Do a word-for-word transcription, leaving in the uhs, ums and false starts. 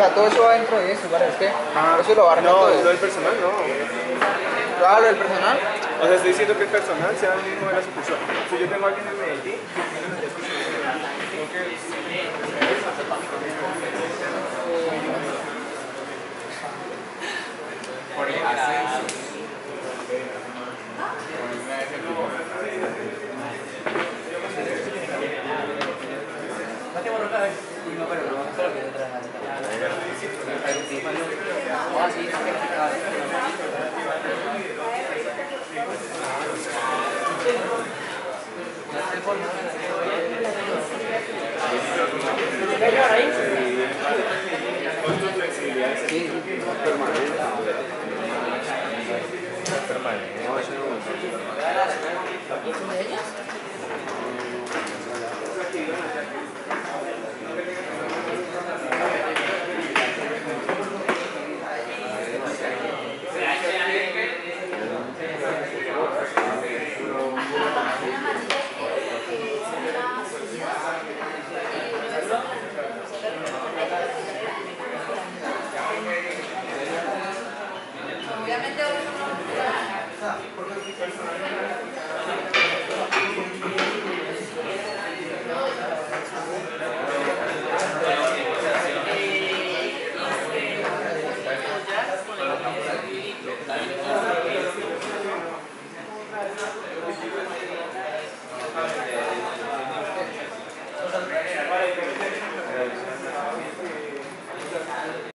sea, todo eso va dentro de eso, ¿vale? Es que Ah, eso lo abarca no, todo. lo del personal no. Ah, lo del personal. O sea, estoy diciendo que el personal sea el mismo de la sucursal. Si yo tengo a alguien en Medellín, tengo que... Por el ascenso. Sí, permanente. Permanente. No, eso no. Obviamente